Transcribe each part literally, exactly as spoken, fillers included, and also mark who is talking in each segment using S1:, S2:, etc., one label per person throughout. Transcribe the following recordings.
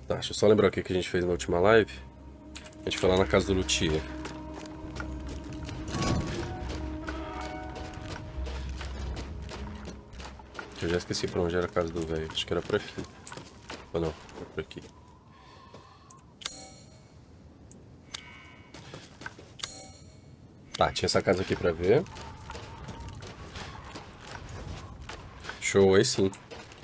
S1: Tá, deixa eu só lembrar o que a gente fez na última live. A gente foi lá na casa do Luthier. Eu já esqueci pra onde era a casa do velho. Acho que era por aqui. Ou não, era por aqui. Tá, tinha essa casa aqui pra ver. Show, aí sim.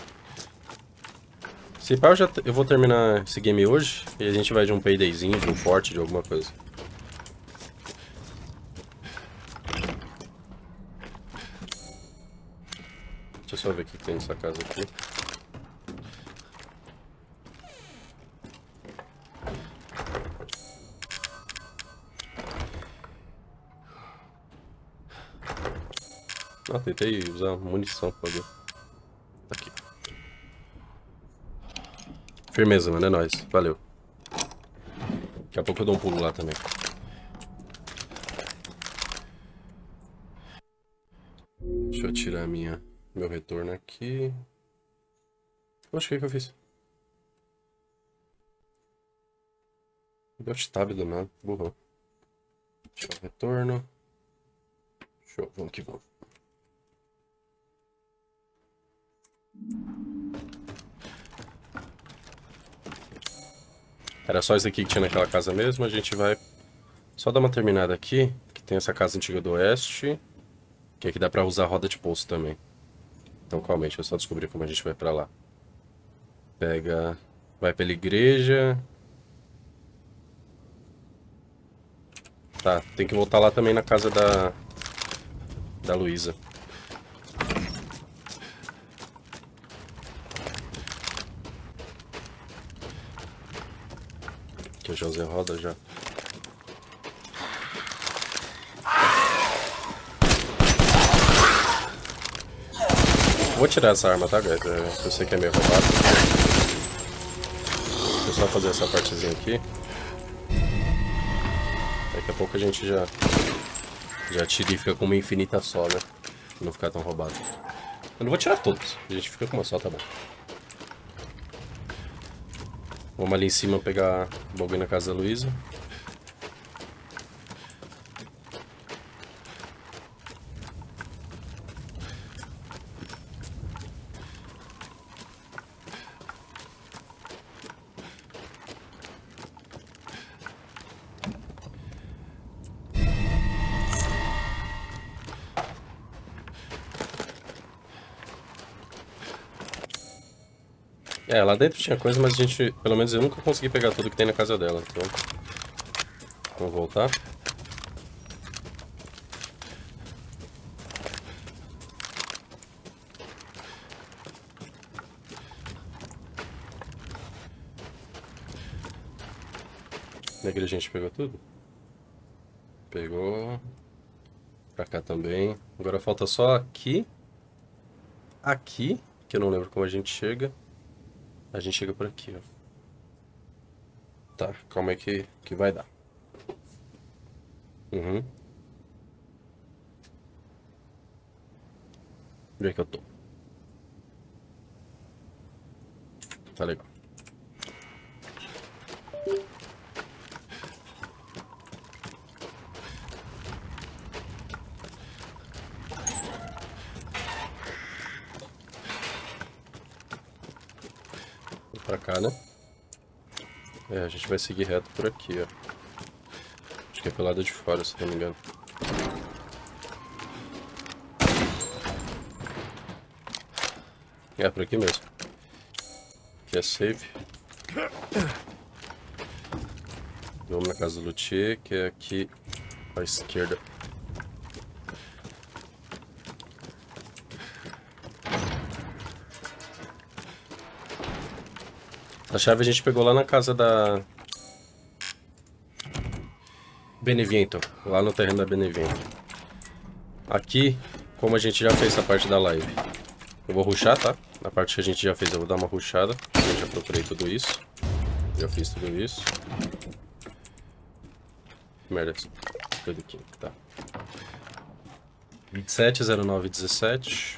S1: Se pá, eu, já eu vou terminar esse game hoje e a gente vai de um paydayzinho, de um forte, de alguma coisa. Deixa eu só ver o que tem nessa casa aqui. Ah, tentei usar munição pra ver. Aqui. Firmeza, mano, é nóis. Valeu. Daqui a pouco eu dou um pulo lá também. Deixa eu tirar minha, meu retorno aqui. Oxe, o que que eu fiz? Deu tab do nada, burrão. Deixa eu retorno. Show, vamos que vamos. Era só isso aqui que tinha naquela casa mesmo. A gente vai só dar uma terminada aqui. Que tem essa casa antiga do oeste. Que aqui dá pra usar roda de poço também. Então calma aí, deixa eu só descobrir como a gente vai pra lá. Pega... Vai pela igreja. Tá, tem que voltar lá também na casa da... Da Luísa. Que eu já usei roda já. Vou tirar essa arma, tá, guys? Eu sei que é meio roubado. Deixa eu só fazer essa partezinha aqui. Daqui a pouco a gente já... Já tira e fica com uma infinita só, né? Pra não ficar tão roubado. Eu não vou tirar todos. A gente fica com uma só, tá bom. Vamos ali em cima pegar o bagulho na casa da Luísa. É, lá dentro tinha coisa, mas a gente... Pelo menos eu nunca consegui pegar tudo que tem na casa dela, então... Vamos voltar. Na igreja a gente pegou tudo? Pegou. Pra cá também. Agora falta só aqui. Aqui, que eu não lembro como a gente chega. A gente chega por aqui, ó. Tá, calma aí que, que vai dar. Uhum. Onde é que eu tô? Tá legal. Vou pra cá, né? É, a gente vai seguir reto por aqui, ó. Acho que é pelo lado de fora, se não me engano. É, por aqui mesmo. Aqui é safe. Vamos na casa do Luthier, que é aqui à esquerda. A chave a gente pegou lá na casa da Beneviento, lá no terreno da Beneviento. Aqui, como a gente já fez essa parte da live, eu vou rushar, tá? Na parte que a gente já fez eu vou dar uma rushada. Eu já procurei tudo isso. Já fiz tudo isso. Merda, tudo aqui, tá. vinte e sete, zero nove, dezessete.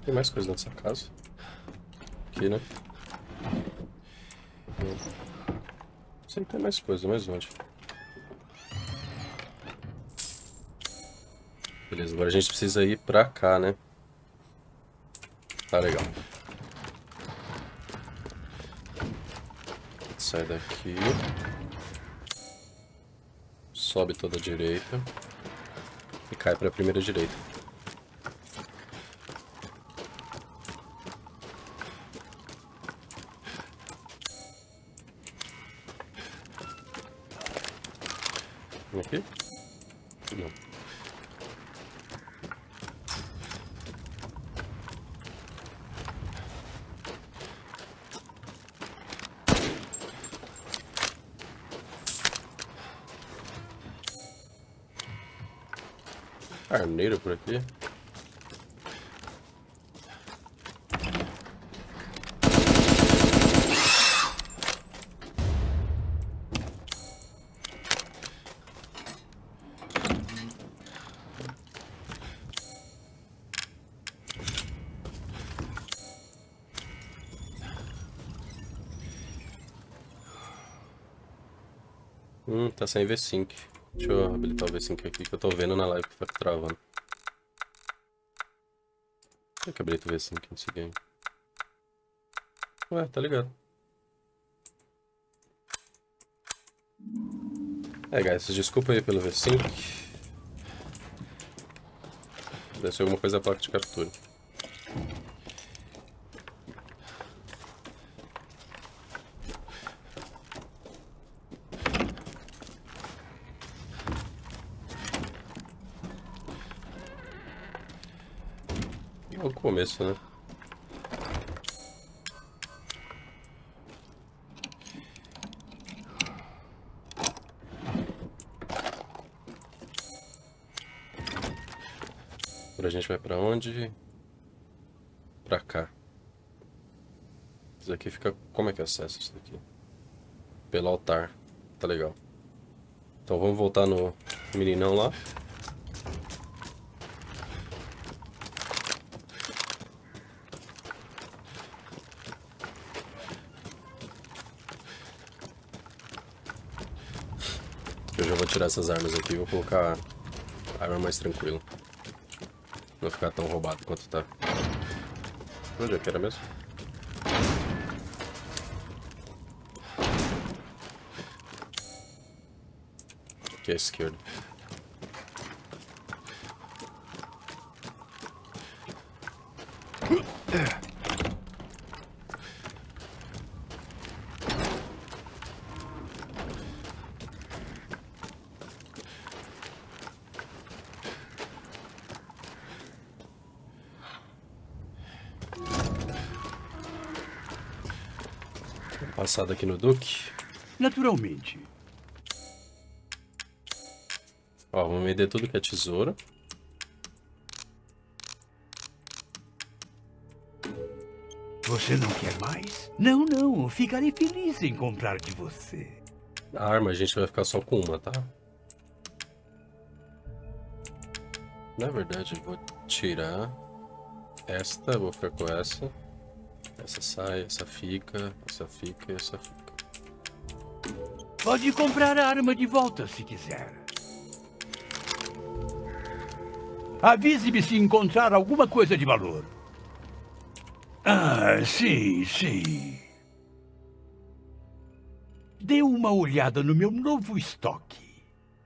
S1: Tem mais coisa nessa casa. Aqui, né? Sempre tem mais coisa, mais onde? Beleza, agora a gente precisa ir pra cá, né? Tá legal. Sai daqui. Sobe toda a direita. E cai pra primeira direita. Aqui? Não. Carneiro por aqui. Hum, tá sem V cinco. Deixa eu habilitar o V cinco aqui que eu tô vendo na live que tá travando. Por que eu habilito o V cinco nesse game? Ué, tá ligado. É, guys, desculpa aí pelo V cinco. Deve ser alguma coisa da placa de captura. É o começo, né? Agora a gente vai pra onde? Pra cá. Isso aqui fica... Como é que acessa isso daqui? Pelo altar. Tá legal. Então vamos voltar no meninão lá. Eu já vou tirar essas armas aqui e vou colocar a arma mais tranquila. Não ficar tão roubado quanto tá. Onde é que era mesmo? Aqui à esquerda. Passado aqui no Duque.
S2: Naturalmente.
S1: Ó, vamos vender tudo que é tesoura.
S2: Você não quer mais? Não, não. Ficarei feliz em comprar de você.
S1: A arma a gente vai ficar só com uma, tá? Na verdade, eu vou tirar esta, vou ficar com essa. Essa sai, essa fica, essa fica e essa fica.
S2: Pode comprar a arma de volta se quiser. Avise-me se encontrar alguma coisa de valor. Ah, sim, sim. Dê uma olhada no meu novo estoque.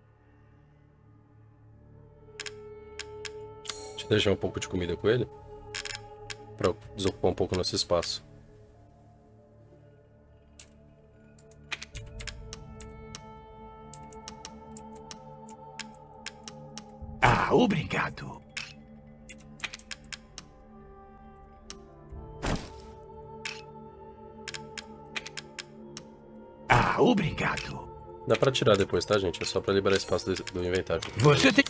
S1: Deixa eu deixar um pouco de comida com ele. Pra desocupar um pouco o nosso espaço.
S2: Ah, obrigado. Ah, obrigado.
S1: Dá pra tirar depois, tá, gente? É só pra liberar espaço do, do inventário.
S2: Você tem...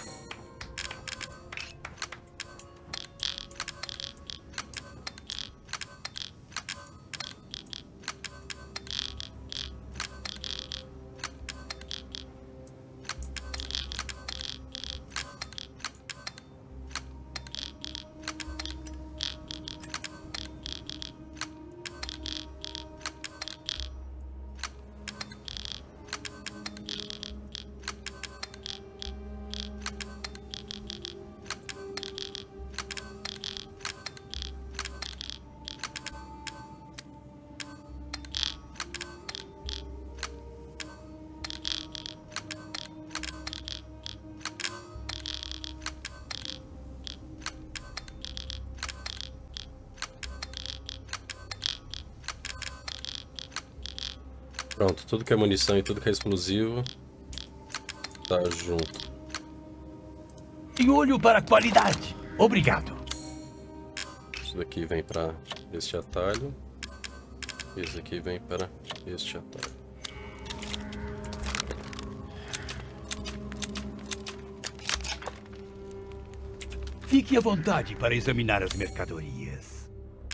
S1: Pronto, tudo que é munição e tudo que é explosivo tá junto.
S2: E olho para a qualidade. Obrigado.
S1: Isso daqui vem para este atalho. Esse aqui vem para este atalho.
S2: Fique à vontade para examinar as mercadorias.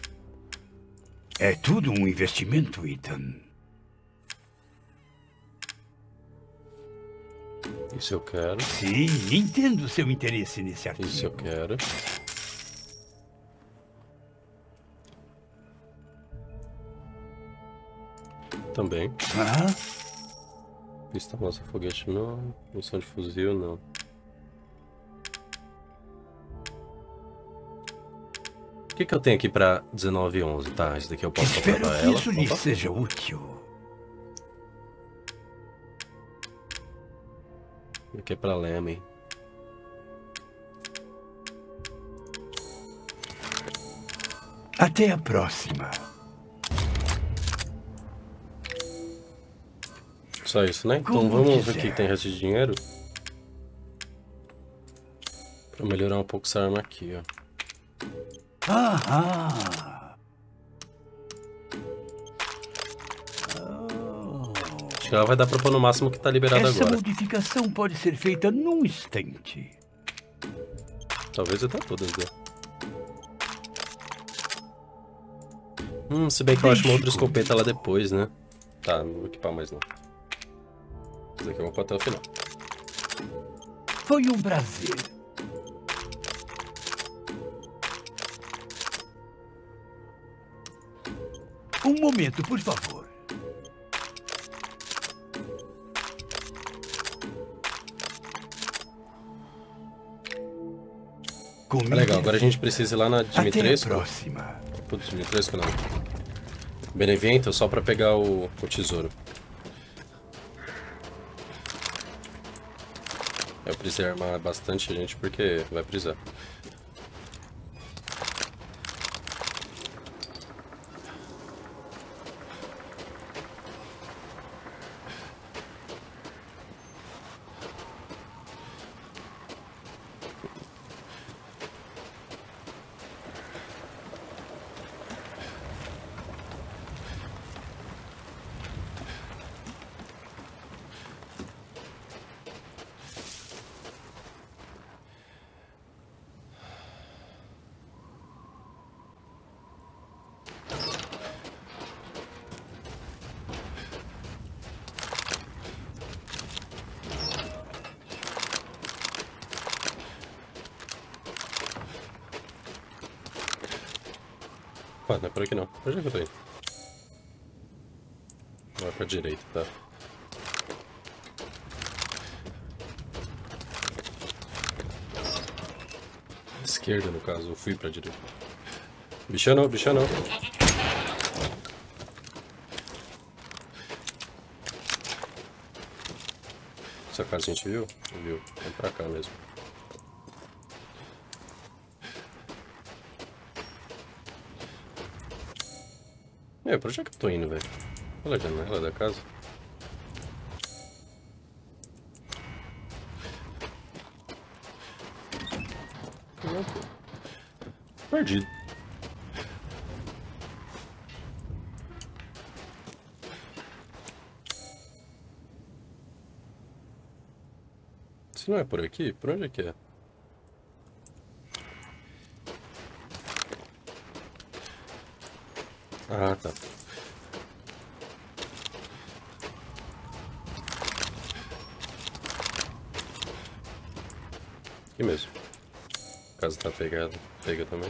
S2: É tudo um investimento, Ethan.
S1: Isso eu quero.
S2: Sim, entendo seu interesse nesse artigo.
S1: Isso eu quero. Também.
S2: Ah?
S1: Pistola, lança foguete não. Munição de fuzil não. O que que eu tenho aqui pra dezenove e onze? Tá, esse daqui eu posso comprar
S2: Espero
S1: pra
S2: que
S1: ela.
S2: isso lhe
S1: Opa.
S2: seja útil.
S1: Esse aqui é pra Lemmy.
S2: Até a próxima.
S1: Só isso, né? Então
S2: Como
S1: vamos ver
S2: quiser.
S1: o que tem resto de dinheiro. Pra melhorar um pouco essa arma aqui, ó.
S2: Ah, oh.
S1: Acho que ela vai dar pra pôr no máximo que tá liberado
S2: Essa
S1: agora.
S2: modificação pode ser feita num instante.
S1: Talvez até todas dê. Hum, se bem que eu acho uma outra escopeta lá depois, né? Tá, não vou equipar mais não. Esse aqui eu vou pôr até o final.
S2: Foi um prazer. Um momento, por favor. Comida
S1: Legal, agora a gente
S2: vida.
S1: precisa ir lá na
S2: Até a
S1: Dimitrescu.
S2: próxima.
S1: Putz, Dimitrescu não. Benevento só pra pegar o, o tesouro. Eu precisei armar bastante gente porque vai precisar. Ah, não é por aqui não. Pra onde é que eu tô indo? Vai pra direita, tá? Esquerda, no caso. Eu fui pra direita. Bicha não, bicha não. Essa casa a gente viu? Viu. Vamos pra cá mesmo. Meu, pra onde é que eu tô indo, velho? Olha a janela da casa. Perdido. Se não é por aqui, por onde é que é? Ah, tá. Aqui mesmo. A casa tá pegada. Pega também.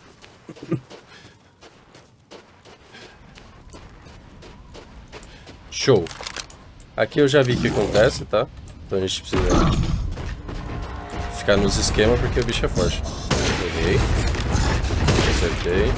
S1: Show. Aqui eu já vi o que acontece, tá? Então a gente precisa ficar nos esquemas porque o bicho é forte. Peguei. Acertei.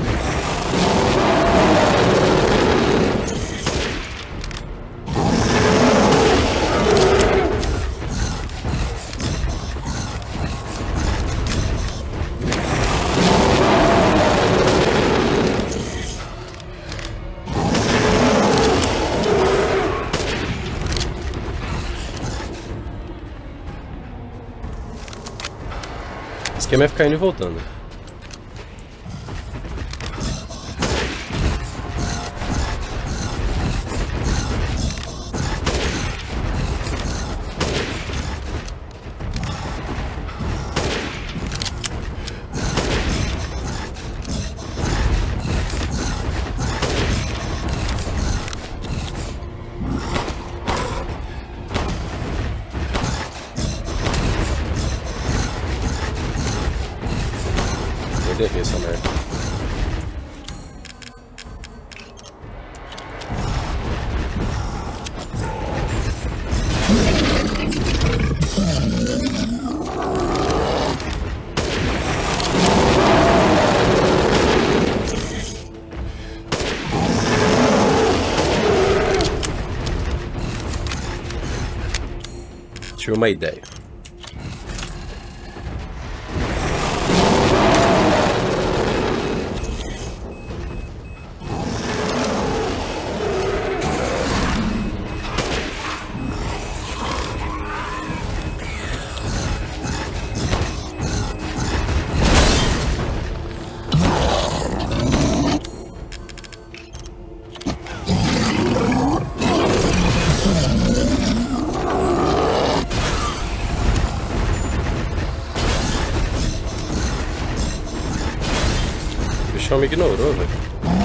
S1: esquema é ficar indo e voltando. Vou derreter essa merda. Tive uma ideia. O bichão me ignorou, velho.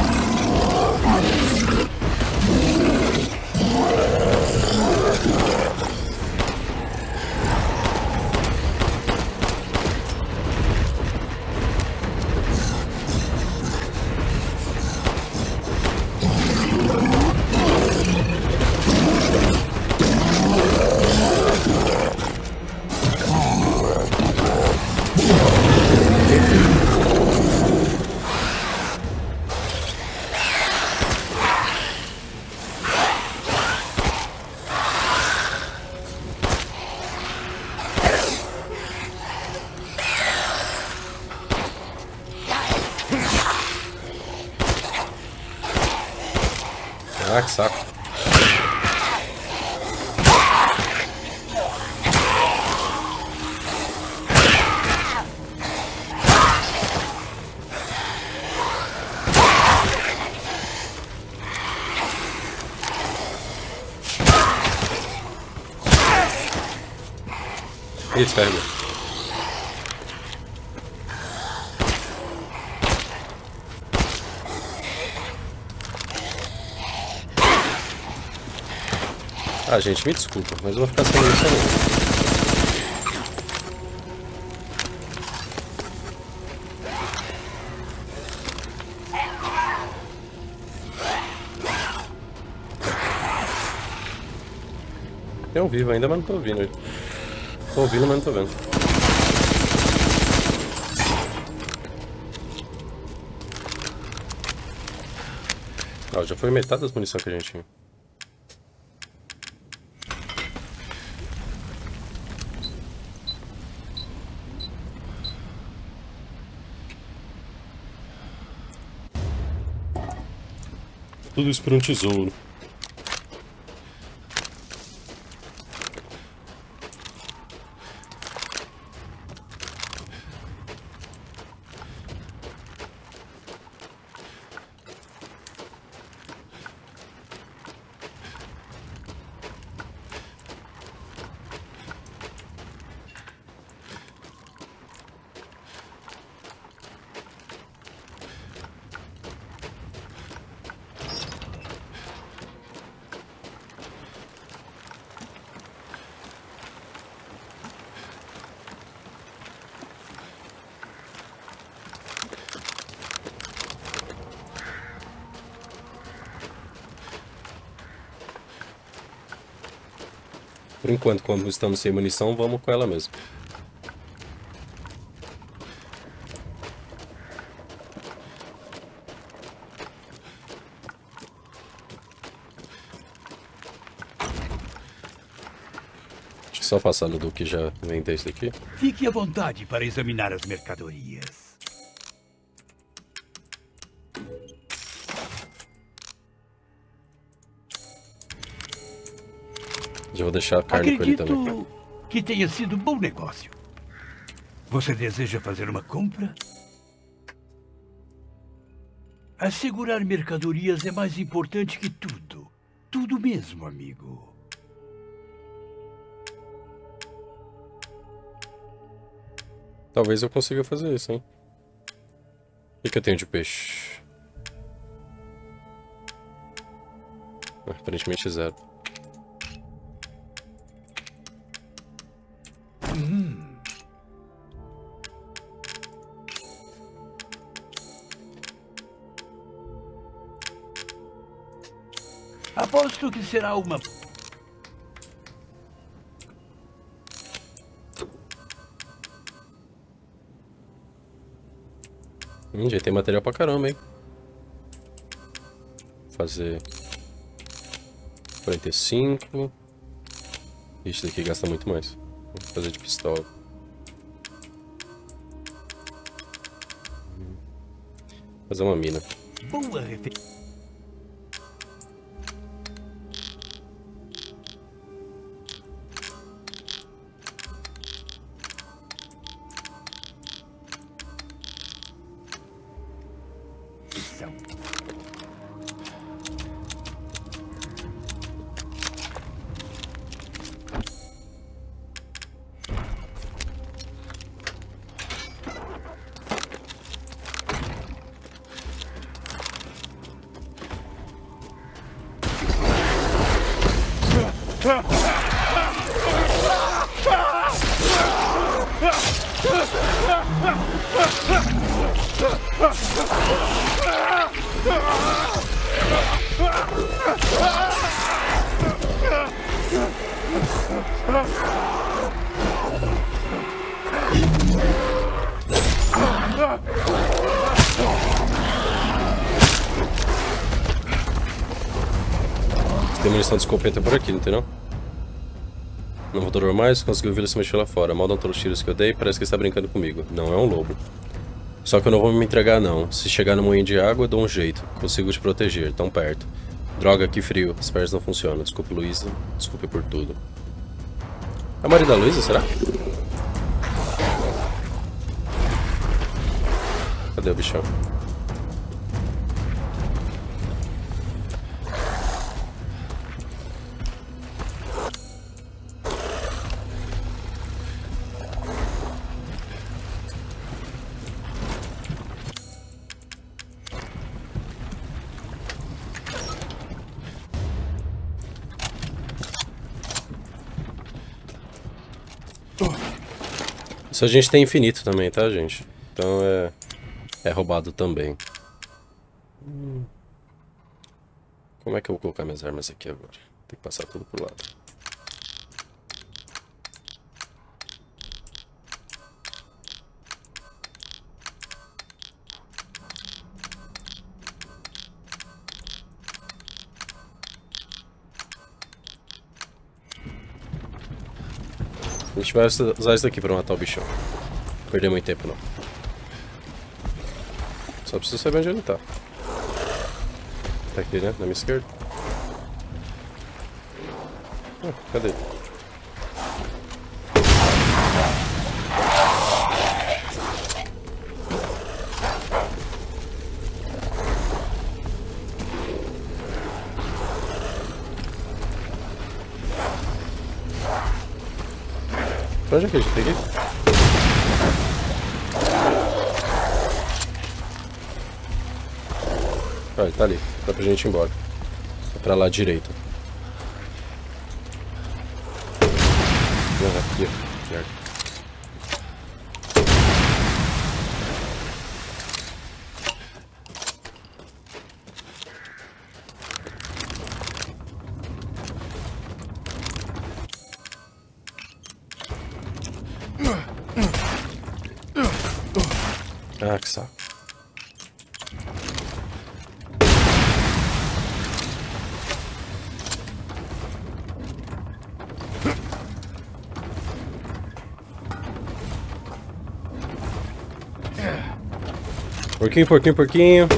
S1: Ah, que saco. Ih, descarregou. Ah, gente, me desculpa, mas eu vou ficar sem munição mesmo. Tem um vivo ainda, mas não tô ouvindo ele. Tô ouvindo, mas não tô vendo. Ó, já foi metade das munições que a gente tinha. Tudo isso por um tesouro. Por enquanto, como estamos sem munição, vamos com ela mesmo. Deixa eu só passar no Duque, já inventei isso aqui.
S2: Fique à vontade para examinar as mercadorias.
S1: Já vou deixar a carne
S2: Acredito
S1: com ele também.
S2: que tenha sido um bom negócio. Você deseja fazer uma compra? Assegurar mercadorias é mais importante que tudo. Tudo mesmo, amigo.
S1: Talvez eu consiga fazer isso, hein? O que, que eu tenho de peixe? Aparentemente zero.
S2: Hum. Aposto que será uma...
S1: Hum, já tem material pra caramba, hein? Fazer... quarenta e cinco... Ixi, daqui gasta muito mais. Vou fazer de pistola. Fazer uma mina.
S2: Boa referência.
S1: Tem munição de escopeta por aqui, não tem não? Não vou durar mais, conseguiu ouvir ele se mexer lá fora. Mal não todos os tiros que eu dei, parece que ele está brincando comigo. Não é um lobo. Só que eu não vou me entregar não. Se chegar no moinho de água, eu dou um jeito. Consigo te proteger, tão perto. Droga, que frio. As pernas não funcionam. Desculpe, Luísa. Desculpe por tudo. É a marido da Luísa, será? Cadê o bichão? Isso a gente tem infinito também, tá, gente? Então é... é roubado também. Hum. Como é que eu vou colocar minhas armas aqui agora? Tem que passar tudo pro lado. A gente vai usar isso daqui pra matar o bichão. Não perder muito tempo não. Só preciso saber onde ele tá. Tá aqui, né? Na minha esquerda. Ah, cadê ele? Pra onde é que a gente tem que ir? Ah, ele tá ali. Dá pra gente ir embora. É pra lá direito. Ah, aqui, ó. Merda. Ah, que saco. Porquinho, porquinho, porquinho.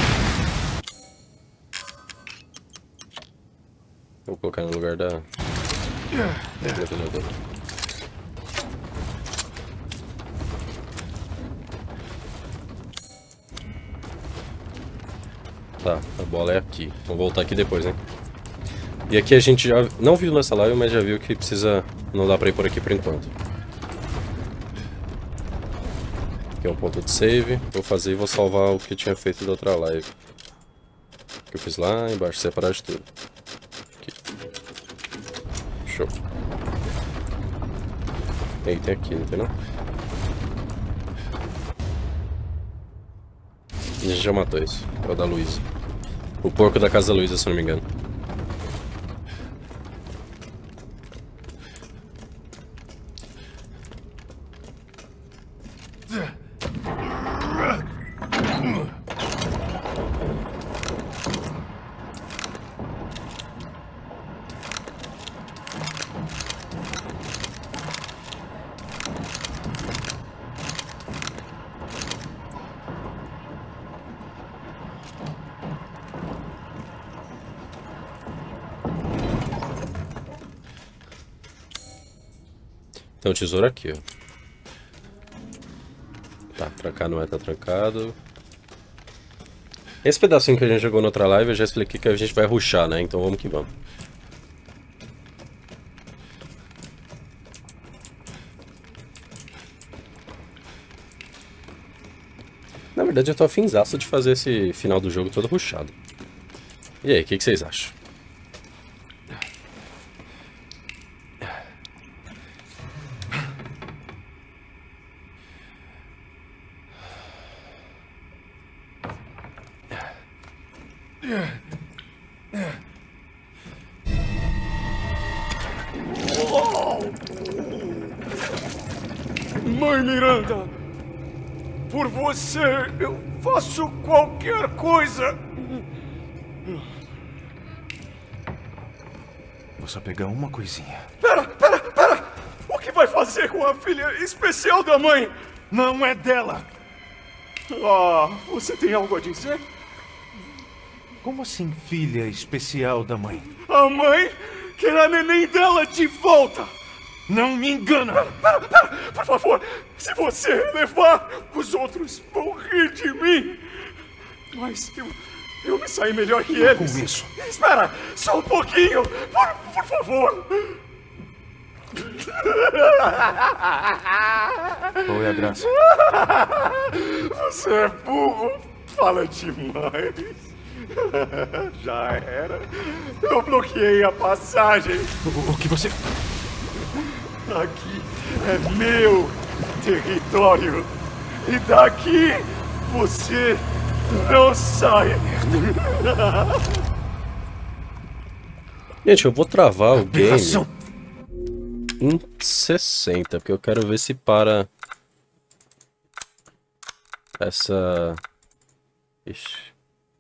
S1: Vou colocar no lugar da... Tá, a bola é aqui. Vamos voltar aqui depois, né? E aqui a gente já não viu nessa live, mas já viu que precisa... Não dá pra ir por aqui por enquanto. Aqui é um ponto de save. Vou fazer e vou salvar o que eu tinha feito da outra live. Que eu fiz lá embaixo, separar de tudo. Aqui. Show. E aí, tem aqui, não tem não? A gente já matou esse. É o da Luísa. O porco da casa da Luísa, se não me engano. Tem um tesouro aqui, ó. Tá, pra cá não é, tá trancado. Esse pedacinho que a gente jogou na outra live, eu já expliquei que a gente vai rushar, né? Então vamos que vamos. Na verdade eu tô afinzaço de fazer esse final do jogo todo rushado. E aí, o que, que vocês acham?
S3: Mãe Miranda, por você eu faço qualquer coisa.
S4: Vou só pegar uma coisinha.
S3: Pera, pera, pera! O que vai fazer com a filha especial da mãe?
S4: Não é dela!
S3: Ah, você tem algo a dizer?
S4: Como assim, filha especial da mãe?
S3: A mãe quer a neném dela de volta!
S4: Não me engana!
S3: Pera, pera, por favor, se você levar, os outros vão rir de mim. Mas eu, eu me saí melhor que
S4: Não
S3: eles.
S4: com isso.
S3: Espera, só um pouquinho, por, por favor.
S4: Qual é a graça?
S3: Você é burro, fala demais. Já era. Eu bloqueei a passagem.
S4: O, o que você...
S3: Aqui é meu território. E daqui você não sai.
S1: Gente, eu vou travar o game
S4: Aberração.
S1: em sessenta, porque eu quero ver se para essa... Ixi.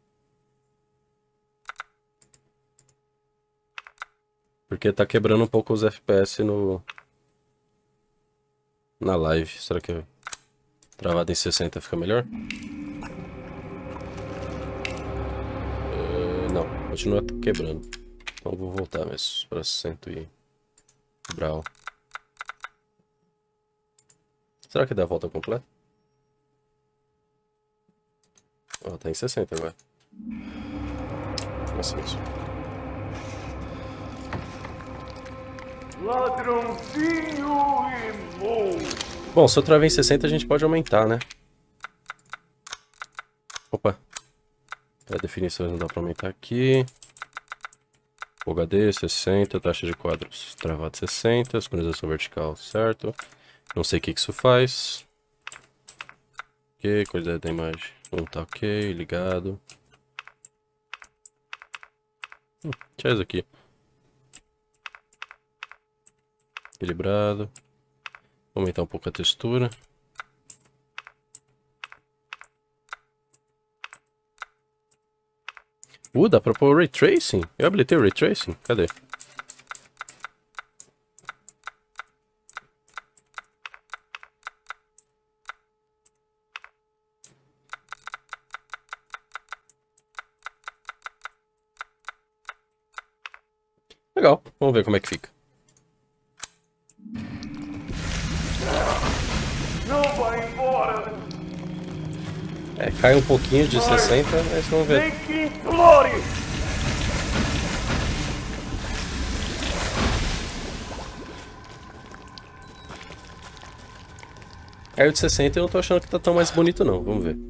S1: Porque tá quebrando um pouco os F P S no... na live. Será que travado em sessenta fica melhor? Uh, não, continua quebrando. Então vou voltar mesmo para sessenta e... Brau. Será que dá a volta completa? Ó, oh, tá em sessenta agora. Nossa, isso.
S3: Ladrãozinho e monstro.
S1: Bom, se eu travar em sessenta a gente pode aumentar, né? Opa. Para definições não dá pra aumentar aqui. Full H D, sessenta, taxa de quadros travado sessenta, sincronização vertical, certo. Não sei o que, que isso faz. Ok, qualidade da imagem. Um tá ok, ligado. Hum, deixa isso aqui. Equilibrado. Vou aumentar um pouco a textura. Uh, dá pra pôr Ray Tracing? Eu habilitei o Ray Tracing? Cadê? Legal, vamos ver como é que fica.
S3: Não vai embora.
S1: É, cai um pouquinho de sessenta, mas vamos ver. Caiu de sessenta e eu não tô achando que tá tão mais bonito não, vamos ver.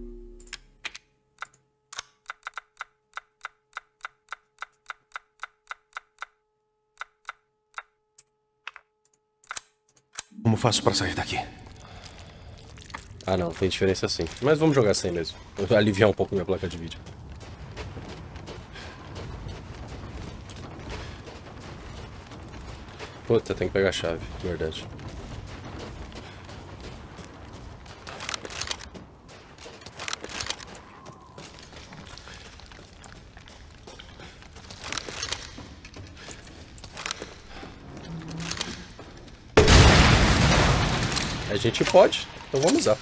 S4: Como faço pra sair daqui?
S1: Ah não, tem diferença sim. Mas vamos jogar sem mesmo. Vou aliviar um pouco minha placa de vídeo. Puta, tem que pegar a chave, verdade. A gente pode, então vamos usar.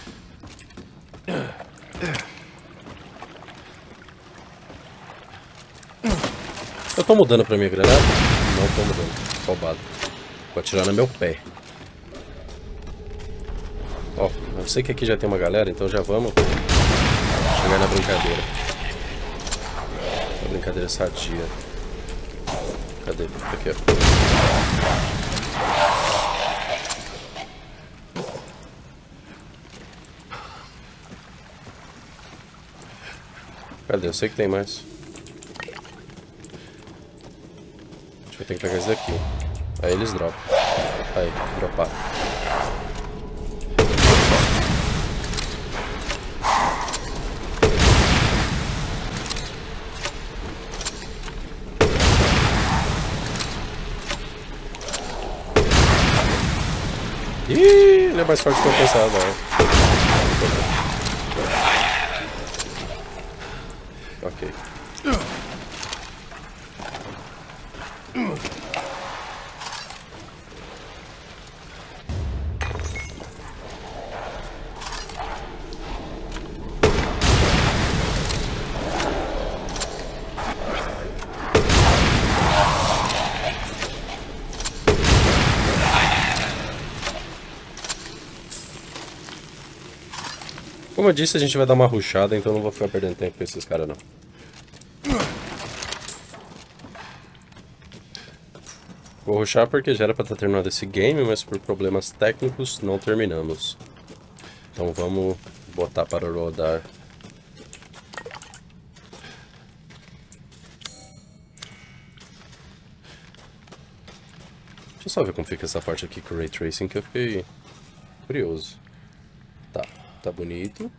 S1: Eu tô mudando pra minha granada? Não tô mudando, roubado. Vou atirar no meu pé. Ó, eu sei que aqui já tem uma galera, então já vamos chegar na brincadeira. Uma brincadeira sadia. Cadê? Aqui, ó. Cadê? Eu sei que tem mais. Acho que eu tenho que pegar esse daqui. Aí eles dropam. Aí, droparam. Ih, ele é mais forte que eu pensava, né? Ok. Como eu disse, a gente vai dar uma rushada, então não vou ficar perdendo tempo com esses caras não. Vou rushar porque já era pra estar terminado esse game, mas por problemas técnicos não terminamos. Então vamos botar para rodar. Deixa eu só ver como fica essa parte aqui com o Ray Tracing, que eu fiquei curioso. Tá, tá bonito.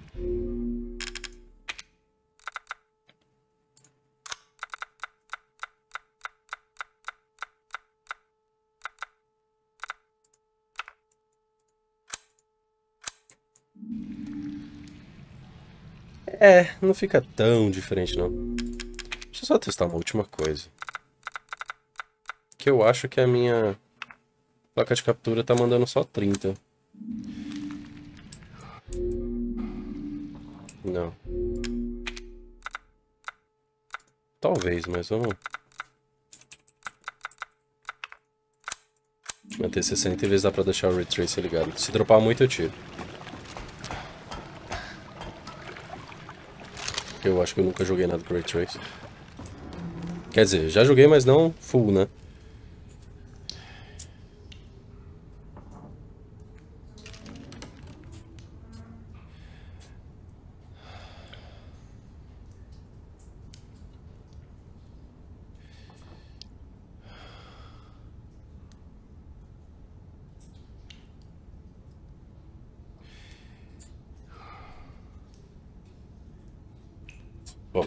S1: É, não fica tão diferente não. Deixa eu só testar uma última coisa. Que eu acho que a minha placa de captura tá mandando só trinta. Não. Talvez, mas vamos manter sessenta e vezes dá pra deixar o Ray Tracing ligado. Se dropar muito eu tiro. Eu acho que eu nunca joguei nada com Ray Tracing. Quer dizer, já joguei, mas não full, né? Bom.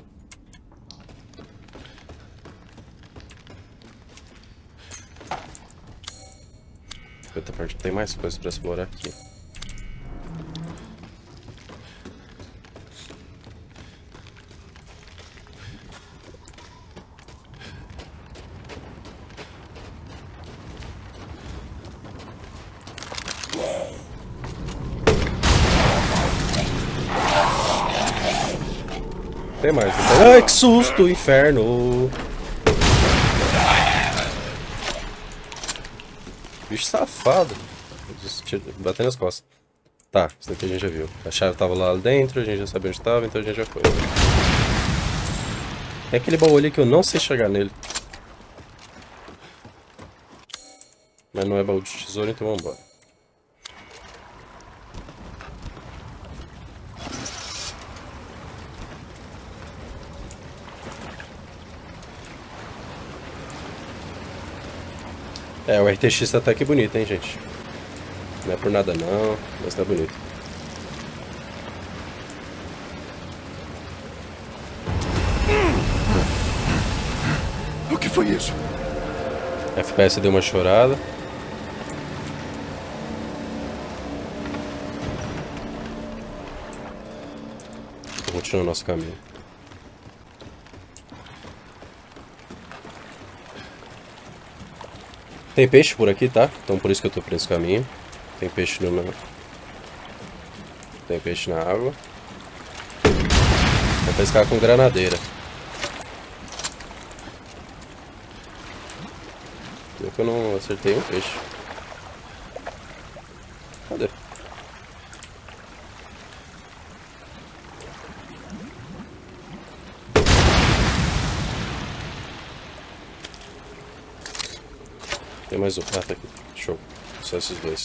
S1: Outra parte tem mais coisas pra explorar aqui. Tem mais. Ai, que susto, inferno! Bicho safado. Batendo nas costas. Tá, isso daqui a gente já viu. A chave tava lá dentro, a gente já sabia onde tava, então a gente já foi. É aquele baú ali que eu não sei chegar nele. Mas não é baú de tesouro, então vambora. É, o R T X tá até que bonito, hein, gente. Não é por nada não, mas tá bonito.
S3: O que foi isso?
S1: F P S deu uma chorada. Vamos continuar o nosso caminho. Tem peixe por aqui, tá? Então por isso que eu tô por esse caminho. Tem peixe no... Tem peixe na água. Vou pescar com granadeira. Eu que eu não acertei um peixe. Cadê? Tem mais um. Ah, tá aqui. Show. Só esses dois.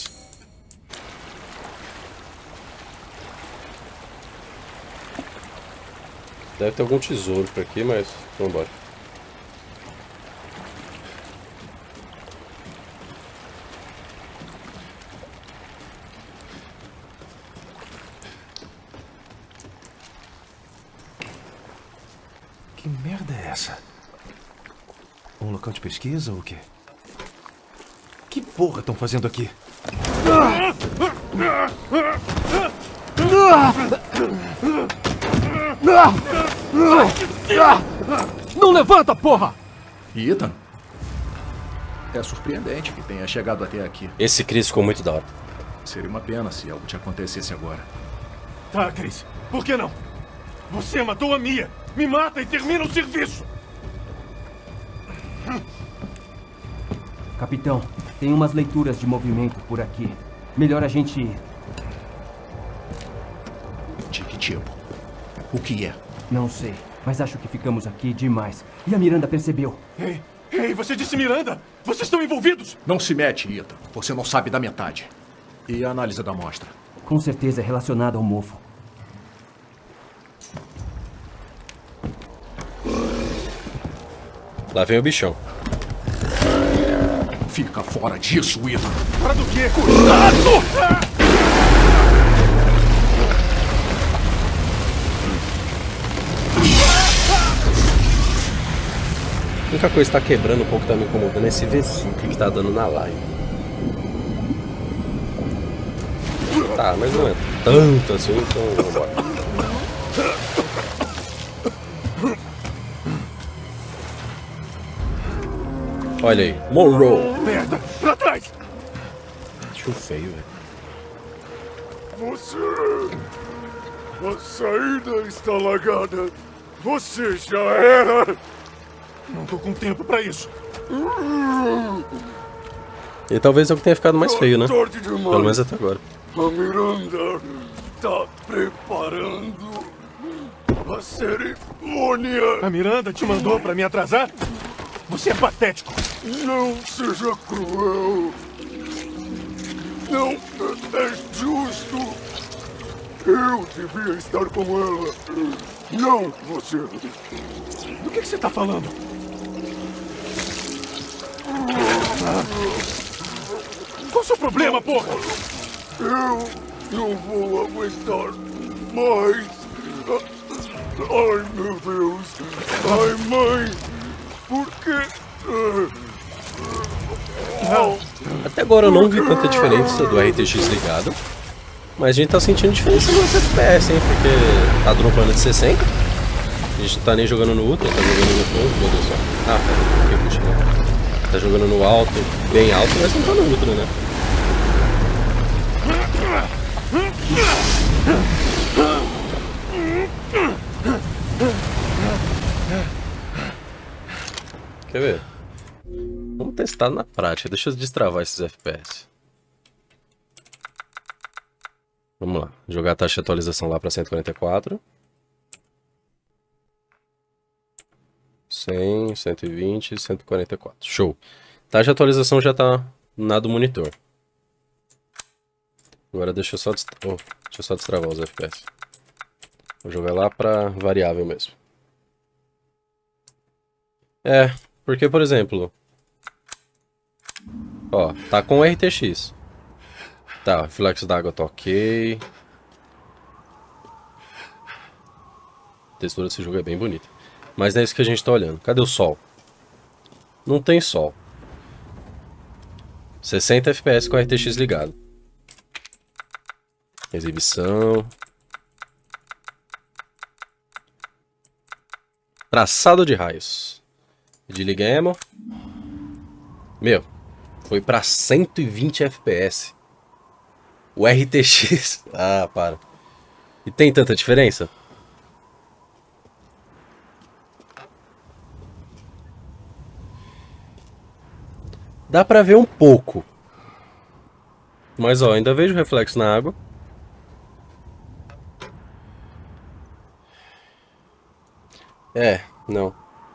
S1: Deve ter algum tesouro por aqui, mas vambora.
S4: Que merda é essa? Um local de pesquisa ou o quê? Que porra estão fazendo aqui?
S5: Não levanta, porra!
S6: Ethan? É surpreendente que tenha chegado até aqui.
S1: Esse Chris ficou muito da hora.
S6: Seria uma pena se algo te acontecesse agora.
S3: Tá, Chris. Por que não? Você matou a Mia. Me mata e termina o serviço.
S5: Capitão, tem umas leituras de movimento por aqui. Melhor a gente ir.
S6: De que tipo? O que é?
S5: Não sei, mas acho que ficamos aqui demais. E a Miranda percebeu.
S3: Ei, ei, você disse Miranda? Vocês estão envolvidos?
S6: Não se mete, Ethan. Você não sabe da metade. E a análise da amostra?
S5: Com certeza é relacionada ao mofo.
S1: Lá vem o bichão.
S6: Fica fora disso, Ethan.
S3: Fora do quê? Cuidado!
S1: A única coisa que tá quebrando um pouco, tá me incomodando, é esse V-Sync que tá dando na live. Tá, mas não é tanto assim, então vambora. Olha aí, Monroe.
S3: Merda, pra trás!
S1: Acho feio, velho.
S3: Você... A saída está lagada. Você já era. Não tô com tempo pra isso.
S1: E talvez é o que tenha ficado mais feio, né?
S3: Tarde demais.
S1: Pelo menos até agora.
S3: A Miranda tá preparando a cerimônia. A Miranda te mandou pra me atrasar? Você é patético. Não seja cruel. Não é justo. Eu devia estar com ela. Não você. Do que, que você tá falando? Qual o seu problema, porra? Eu não vou aguentar mais. Ai, meu Deus. Ai, mãe. Por quê?
S1: Até agora eu não vi tanta diferença do R T X ligado. Mas a gente tá sentindo diferença no F P S, hein? Porque tá dropando de sessenta. A gente não tá nem jogando no Ultra, tá jogando no Full, meu Deus do céu. Ah, pera, que puxa, né? Tá jogando no alto, bem alto, mas não tá no Ultra, né? Quer ver? Vamos testar na prática. Deixa eu destravar esses F P S. Vamos lá. Jogar a taxa de atualização lá para cento e quarenta e quatro. cem, cento e vinte, cento e quarenta e quatro. Show. Taxa de atualização já tá na do monitor. Agora deixa eu só, dest... oh, deixa eu só destravar os F P S. Vou jogar lá para variável mesmo. É, porque, por exemplo... Ó, tá com R T X. Tá, reflexo d'água tá ok. A textura desse jogo é bem bonita. Mas não é isso que a gente tá olhando. Cadê o sol? Não tem sol. sessenta F P S com R T X ligado. Exibição. Traçado de raios. De ligamo. Meu, foi pra cento e vinte F P S. O R T X... Ah, para. E tem tanta diferença? Dá pra ver um pouco. Mas ó, ainda vejo reflexo na água. É, não.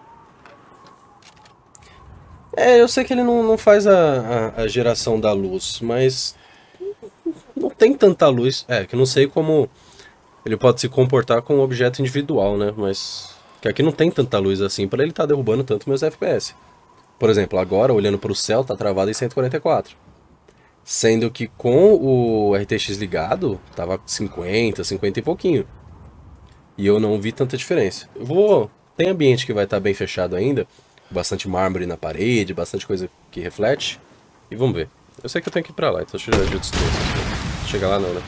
S1: É, eu sei que ele não, não faz a, a, a geração da luz, mas não tem tanta luz. É, que eu não sei como ele pode se comportar com um objeto individual, né? Mas que aqui não tem tanta luz assim pra ele estar tá derrubando tanto meus F P S. Por exemplo, agora, olhando para o céu, tá travado em cento e quarenta e quatro. Sendo que com o R T X ligado, tava cinquenta, cinquenta e pouquinho. E eu não vi tanta diferença. Eu vou... Tem ambiente que vai estar bem fechado ainda. Bastante mármore na parede, bastante coisa que reflete. E vamos ver. Eu sei que eu tenho que ir pra lá, então deixa eu já destruir essas coisas. Chega lá não, né?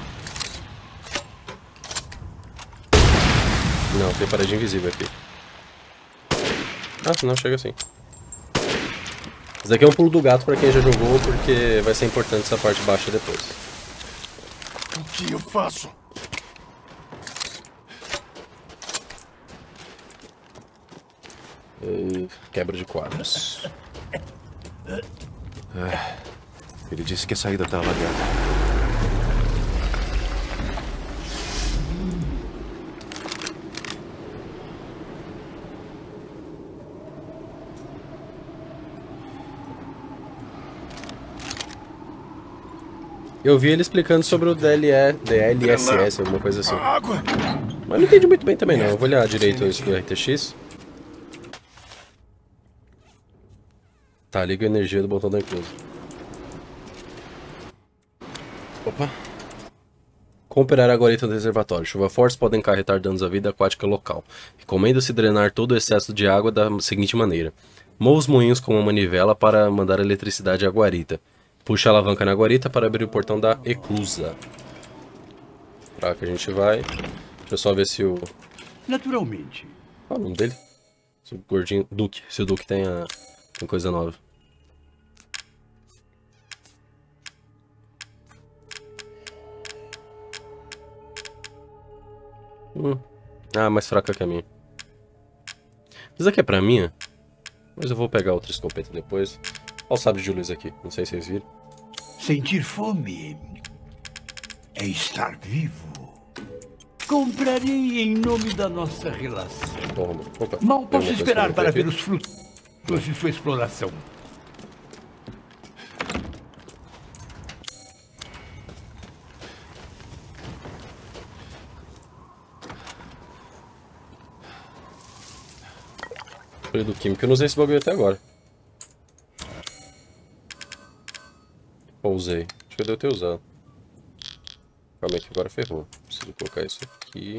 S1: Não, tem parede invisível aqui. Ah, não, chega assim. Isso daqui é um pulo do gato pra quem já jogou, porque vai ser importante essa parte baixa depois.
S3: O que eu faço?
S1: Uh, quebra de quadros.
S4: Ah, ele disse que a saída tá alagada.
S1: Eu vi ele explicando sobre o D L E, D L S S, alguma coisa assim.
S3: Água.
S1: Mas não entendi muito bem também não. Eu vou olhar direito isso do R T X. Tá, liga a energia do botão da inclusa. Opa. Cooperar a guarita do reservatório. Chuva fortes podem acarretar danos à vida aquática local. Recomenda-se drenar todo o excesso de água da seguinte maneira. Mova os moinhos com uma manivela para mandar eletricidade à guarita. Puxa a alavanca na guarita para abrir o portão da eclusa. Pra cá que a gente vai. Deixa eu só ver se o...
S2: Naturalmente.
S1: Qual é o nome dele? Se o gordinho... Duque. Se o Duque tem, a... tem coisa nova. Hum. Ah, mais fraca que a minha. Isso aqui é pra minha. Mas eu vou pegar outra escopeta depois. Olha o sabre de luz aqui. Não sei se vocês viram.
S2: Sentir fome é estar vivo. Comprarei em nome da nossa relação.
S1: Opa,
S2: Mal posso esperar para
S1: ver
S2: ver os frutos de sua exploração.
S1: Do químico, eu não usei esse bagulho até agora. Ou usei. Acho que eu devo ter usado. Calma aí que agora ferrou. Preciso colocar isso aqui.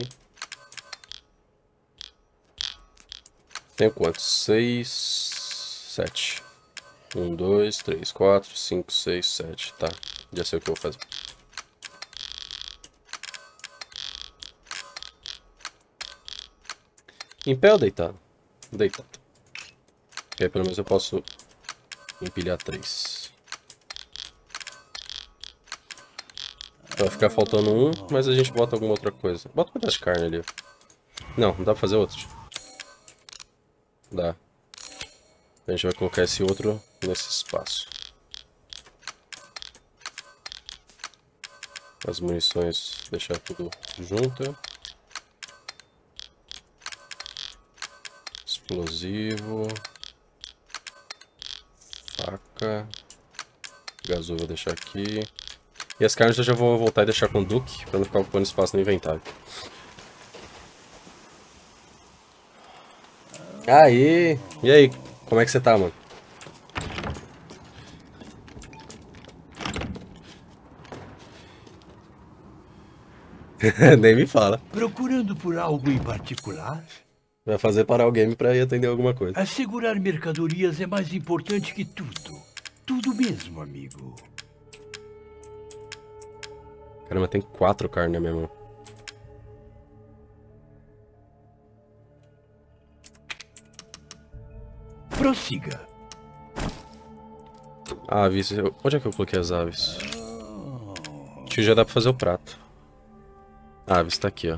S1: Tenho quantos? Seis... Sete. Um, dois, três, quatro, cinco, seis, sete. Tá. Já sei o que eu vou fazer. Em pé ou deitado? Deitado. Que aí pelo menos eu posso empilhar três. Vai ficar faltando um, mas a gente bota alguma outra coisa. Bota um pedaço de carne ali. Não, não dá pra fazer outro. Dá. A gente vai colocar esse outro nesse espaço. As munições, deixar tudo junto. Explosivo. Faca. Gasolina vou deixar aqui. E as carnes eu já vou voltar e deixar com o Duke, pra não ficar ocupando espaço no inventário. Aí! E aí, como é que você tá, mano? Nem me fala.
S2: Procurando por algo em particular?
S1: Vai fazer parar o game pra ir atender alguma coisa.
S2: Assegurar mercadorias é mais importante que tudo. Tudo mesmo, amigo.
S1: Caramba, tem quatro carnes na minha mão.
S2: Prossiga.
S1: Aves. Eu... Onde é que eu coloquei as aves? Acho que já dá pra fazer o prato. Aves, tá aqui, ó.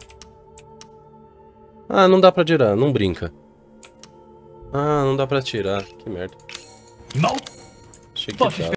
S1: Ah, não dá pra tirar, não brinca. Ah, não dá pra tirar. Que merda.
S2: Mal.
S1: Achei que
S2: Posso
S1: dava.